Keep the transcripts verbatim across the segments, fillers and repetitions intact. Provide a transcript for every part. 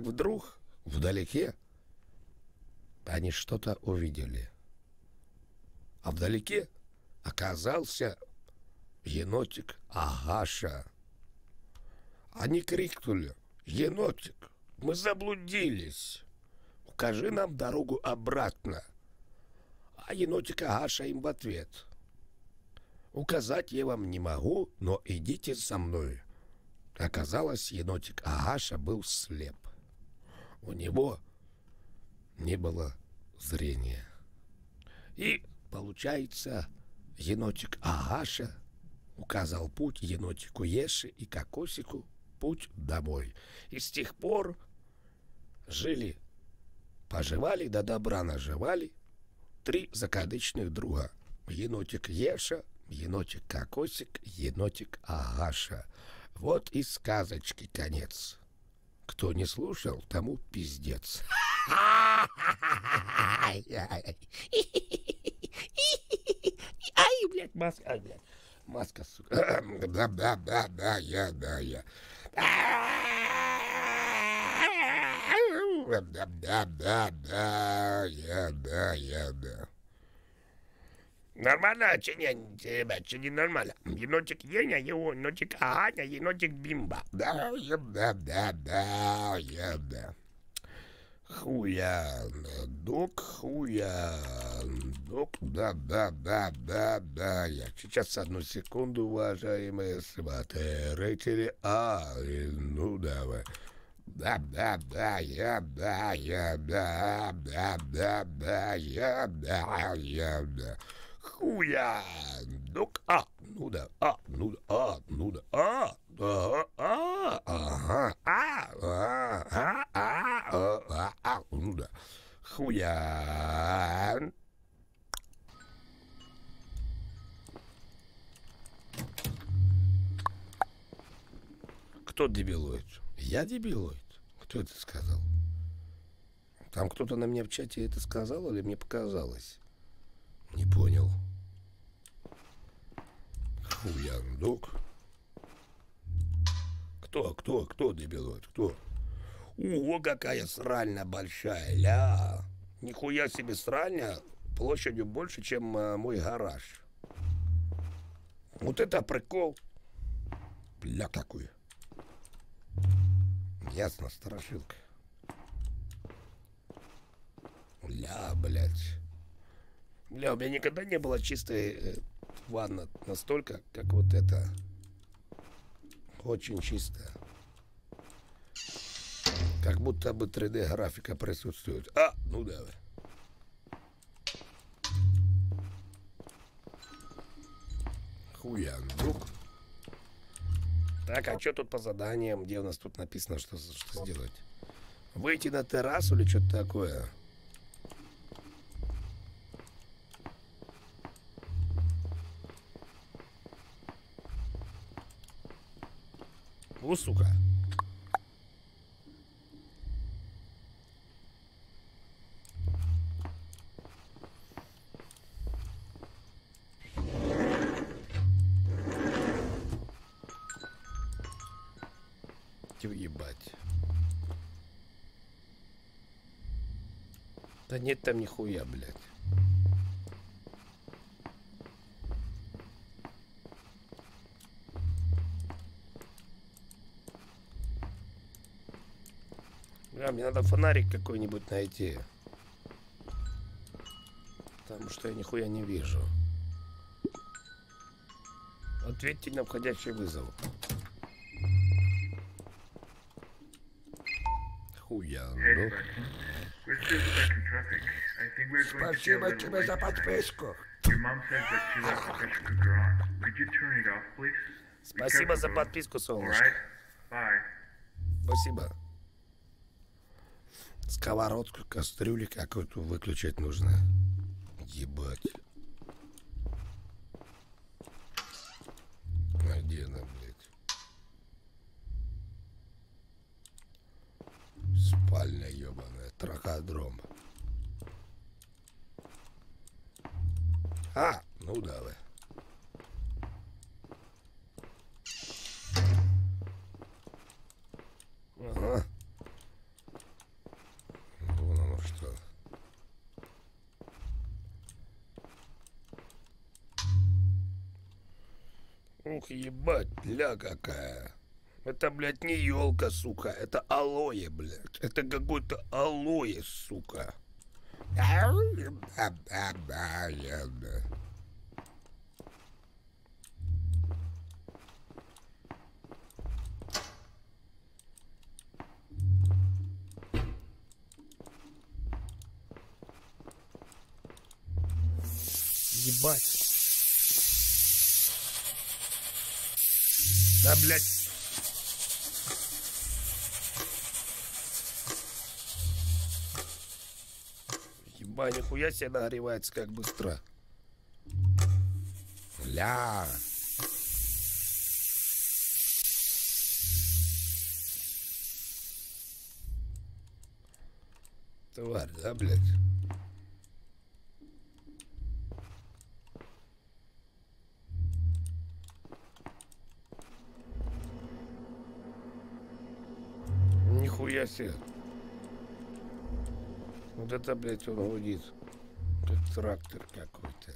вдруг вдалеке они что-то увидели. А вдалеке оказался енотик Агаша. Они крикнули: «Енотик, мы заблудились! Укажи нам дорогу обратно!» А енотик Агаша им в ответ: «Указать я вам не могу, но идите за мной». Оказалось, енотик Агаша был слеп. У него не было зрения. И, получается, енотик Агаша указал путь енотику Еше и Кокосику, путь домой. И с тех пор жили, поживали, да добра наживали три закадычных друга: енотик Еша, енотик Кокосик, енотик Агаша. Вот и сказочки конец. Кто не слушал, тому пиздец. Ай, блядь, маска, ай, блядь. Маска, сука. Да, да, да, да, я, да, я. Да, да, да, да, я, да, я, да. Нормально, чи не, ребят, чи не нормально? Енотик Еня, енотик Аня, енотик Бимба. Да, я, да, да, да, я, да. Хуя, док, хуя, док, да, да, да, да, да, я. Сейчас, одну секунду, уважаемые смотрители. А, ну давай. Да, да, да, я, да, я, да, да, да, да, я, да, я, да. Хуя, док, а, ну да, а, ну да, а, ну да, а, да, а, ага, а, а, а, а, а, а, ну да, хуя. Кто дебилует? Я дебилует? Кто это сказал? Там кто-то на меня в чате это сказал или мне показалось? Не понял. Хуяндук. Кто, кто, кто дебилует? Кто? О, какая сральня большая, ля. Нихуя себе сральня, площадью больше, чем а, мой гараж. Вот это прикол. Бля, какой. Ясно, страшилка. Ля, блядь. Бля, у меня никогда не было чистой э, ванна настолько, как вот это. Очень чистая. Как будто бы три дэ графика присутствует. А, ну давай. Хуяндук. Так, а что тут по заданиям? Где у нас тут написано, что, что сделать? Выйти на террасу или что-то такое? О, сука. Ебать. Да нет там нихуя, блядь. Бля, мне надо фонарик какой-нибудь найти. Потому что я нихуя не вижу. Ответьте на входящий вызов. Хуя, ну. Спасибо тебе за подписку. Спасибо за подписку, солнышко. Спасибо. Сковородку, кастрюлю какую-то выключать нужно. Ебать. А где она, блядь? Спальня ебаная, траходром. А, ну давай. Ага. Ух, ебать, ля какая. Это, блядь, не елка, сука. Это алоэ, блядь. Это какой-то алоэ, сука. Ебать. Да, блядь. Ебать, нихуя себе нагревается как быстро. Ля. Тварь, да, блядь? Нихуя себе. Вот это, блядь, он гудит. Как трактор какой-то.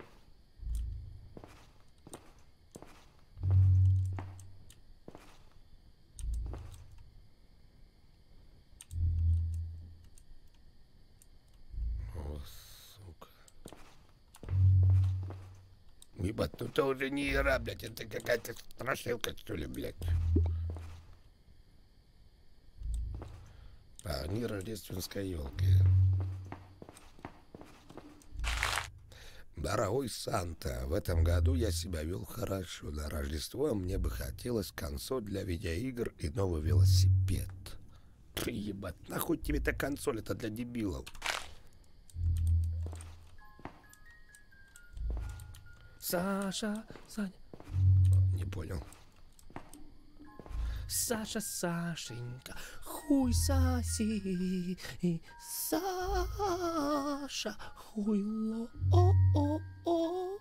О, сука. Ебать, ну это уже не игра, блядь. Это какая-то страшилка, что ли, блядь. А, не рождественской елки. Дорогой Санта, в этом году я себя вел хорошо. На Рождество мне бы хотелось консоль для видеоигр и новый велосипед. Ты, ебать, нахуй тебе эта консоль, это для дебилов. Саша, Саня. Не понял. Саша, Сашенька, хуй соси, Саша, хуйло, о-о-о.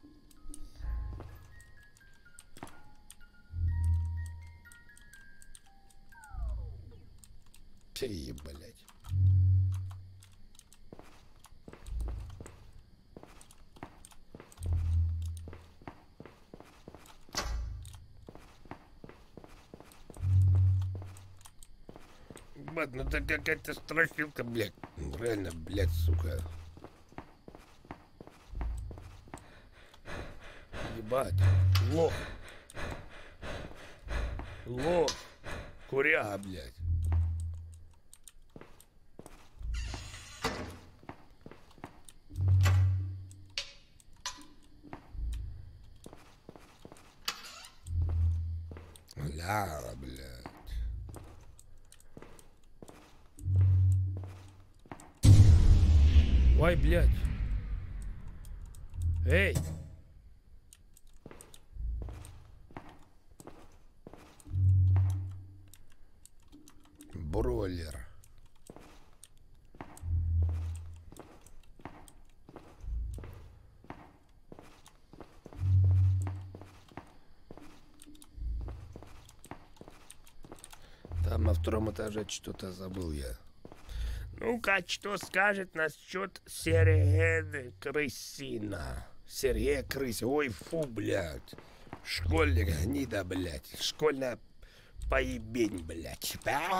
Ты, блядь. Ебать, ну это какая-то страшилка, блядь. Реально, блядь, сука. Ебать. Лох. Лох. Куряга, блядь. Ля, блядь. Ой, блядь. Эй. Бройлер. Там на втором этаже что-то забыл я. Ну-ка, что скажет насчет Сергея Крысина? Сергея Крысина. Ой, фу, блядь. Школьник гнида, блядь. Школьная поебень, блядь.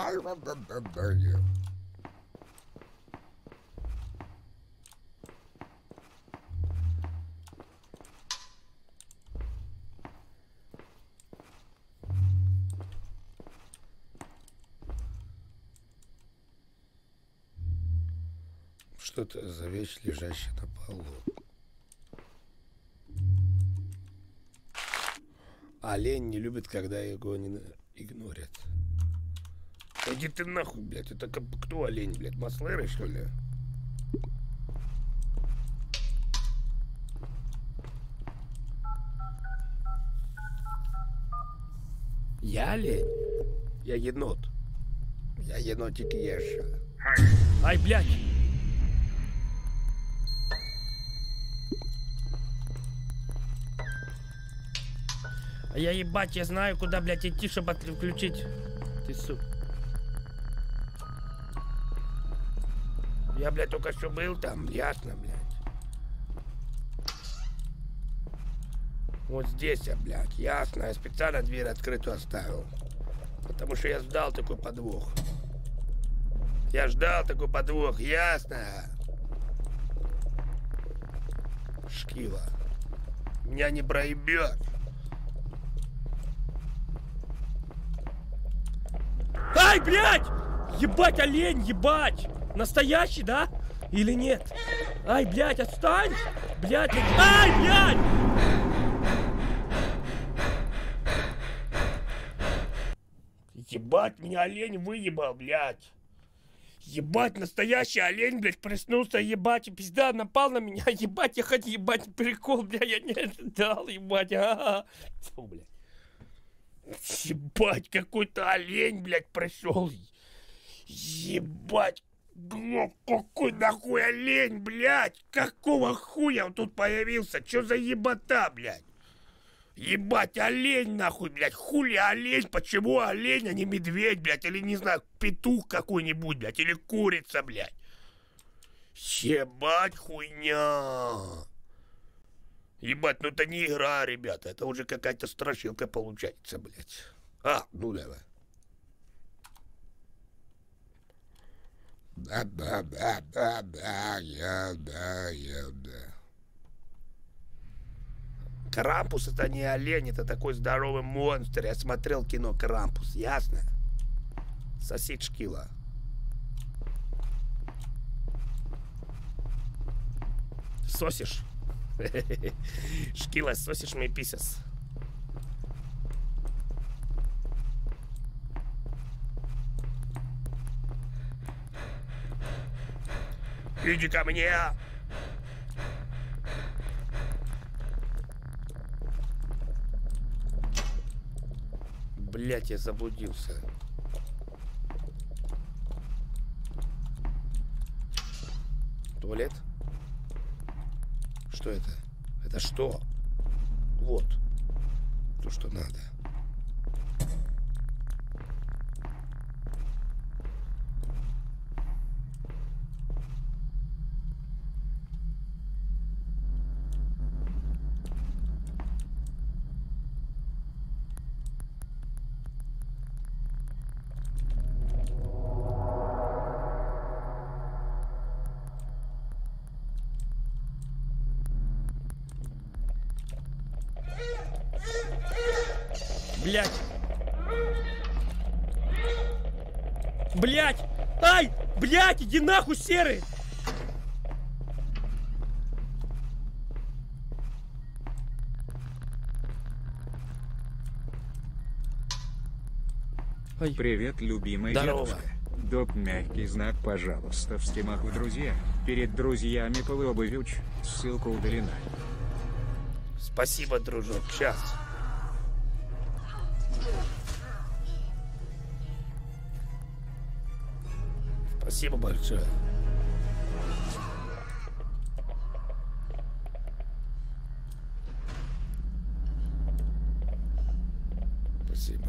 Что-то за вещь, лежащая на полу. Олень не любит, когда его не игнорят. Иди ты нахуй, блядь. Это кто олень, блядь? Маслеры, что ли? Я олень? Я енот. Я енотик Еша. Ай, блядь! А я, ебать, я знаю, куда, блядь, идти, чтобы отключить. Ты, сука. Я, блядь, только что был там, ясно, блядь. Вот здесь я, блядь, ясно. Я специально дверь открытую оставил. Потому что я ждал такой подвох. Я ждал такой подвох, ясно? Шкила. Меня не проебет. Ай, блядь! Ебать, олень, ебать! Настоящий, да? Или нет? Ай, блядь, отстань! Блядь, ай, блядь! Ебать, меня олень выебал, блядь. Ебать, настоящий олень, блядь, проснулся, ебать, и пизда напал на меня, ебать, я хоть, ебать, прикол, блядь, я не ожидал, ебать, а-а-а. Фу, блядь. Ебать, какой-то олень, блядь, пришел. Ебать, блядь, какой нахуй олень, блядь, какого хуя он тут появился, чё за ебота, блядь? Ебать, олень нахуй, блядь, хули олень, почему олень, а не медведь, блядь, или, не знаю, петух какой-нибудь, блядь, или курица, блядь. Ебать, хуйня. Ебать, ну это не игра, ребята, это уже какая-то страшилка получается, блядь. А, ну давай. Да, да, да, да, да, я, да, я, да. Крампус это не олень, это такой здоровый монстр. Я смотрел кино Крампус, ясно? Сосед Шкила. Сосишь? Шкила, сосишь мне писас. Иди ко мне! Блять, я заблудился. Туалет? Что это? Это что? Вот. То, что надо. Блядь! Блядь! Ай! Блядь, иди нахуй, серый! Ай. Привет, любимая Здорово. девушка. Доп мягкий знак, пожалуйста, в стимах в друзья. Перед друзьями полуобувюч. Ссылка удалена. Спасибо, дружок. Сейчас. Спасибо большое. Спасибо.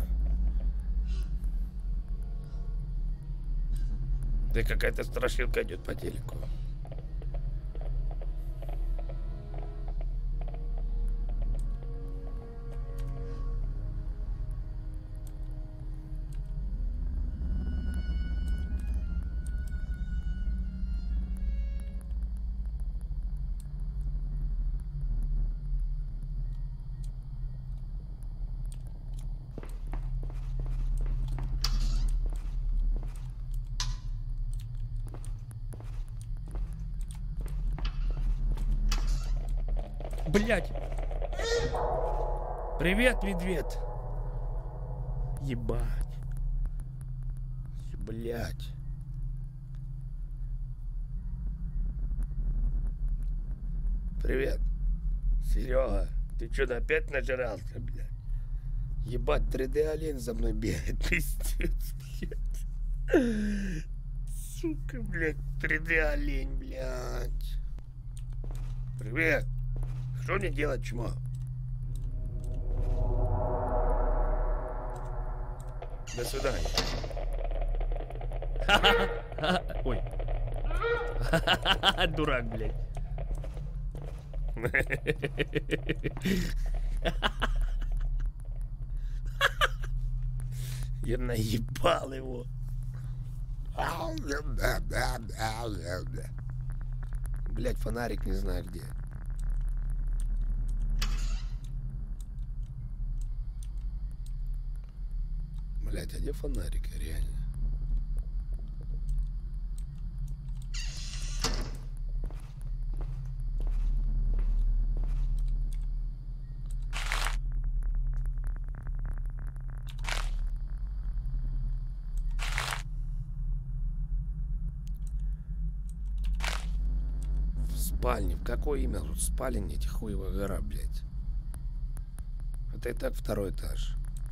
Да какая-то страшилка идет по телеку. Блядь! Привет, медведь. Ебать. Блядь. Привет. Серега, ты что-то опять нажрался, блядь? Ебать, три дэ олень за мной бегает, пиздец, блядь. Сука, блядь, три дэ олень, блядь. Привет. Что мне делать, чмо? До свидания. Ой. Дурак, блядь. Я наебал его. Блять, фонарик не знаю где. Блять, а где фонарик, реально? В спальне. В какое имя тут спальня, эти хуева гора, блять? Это и так второй этаж.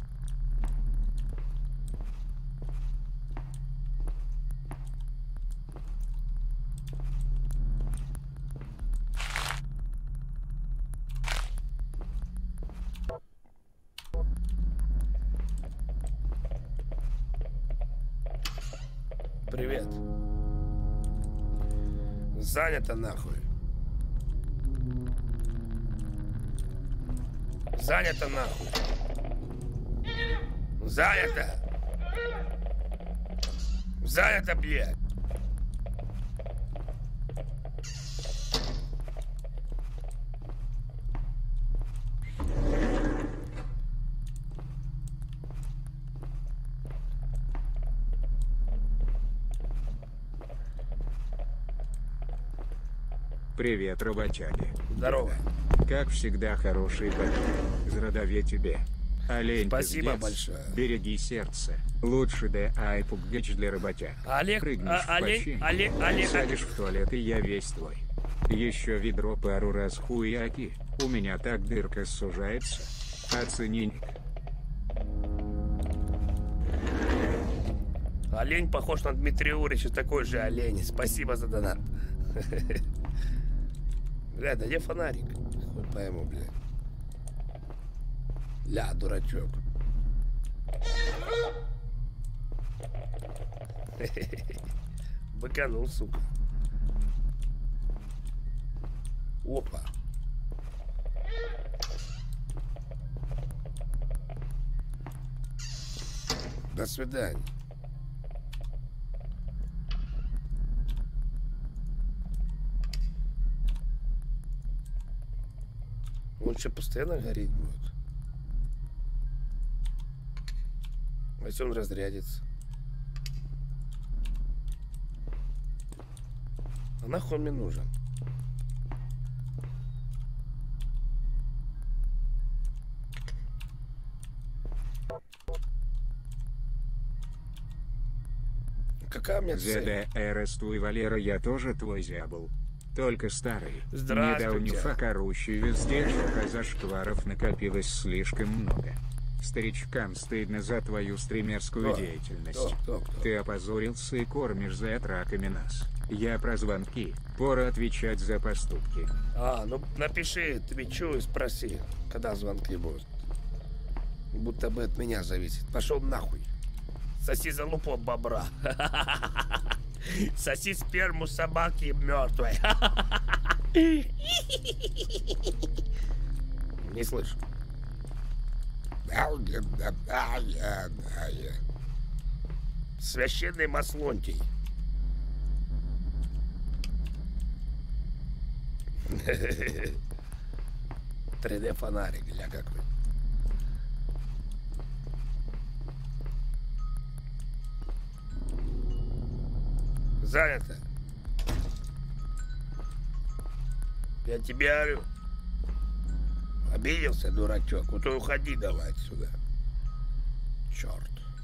Привет. Занято нахуй. Занято нахуй. Занято. Занято, блядь. Привет, работяги. Здорово. Как всегда, хороший парень. Здравия тебе. Олень, Спасибо пиздец. большое. Береги сердце. Лучше да айпугач для работяг. Олег, Прыгнешь а, в олень, починку, олень, олень, сядешь в туалет, и я весь твой. Еще ведро пару раз хуяки. У меня так дырка сужается. Оцени. Олень похож на Дмитрия Урича, такой же олень. Спасибо за донат. Бля, да где фонарик? Хуй пойму, бля. Ля, дурачок. Быканул, сука. Опа. До свидания. Он что, постоянно гореть будет? А если он разрядится? А нахуй он мне нужен? Какая у меня цель? ЗДРствуй, Валера, я тоже твой зябл. Только старый. Здравствуйте. Недоунюфа корущий везде, что зашкваров накопилось слишком много. Старичкам стыдно за твою стримерскую Кто? деятельность. Кто? Кто? Кто? Ты опозорился и кормишь за отраками нас. Я про звонки. Пора отвечать за поступки. А, ну напиши Твичу и спроси, когда звонки будут. Будто бы от меня зависит. Пошел нахуй. Соси залупу бобра. Соси сперму собаки мертвой. Не слышу. Священный маслонтий. три дэ фонарик, ля какой. Занято. Я тебе говорю. Обиделся, дурачок. Вот и уходи давай отсюда. Черт.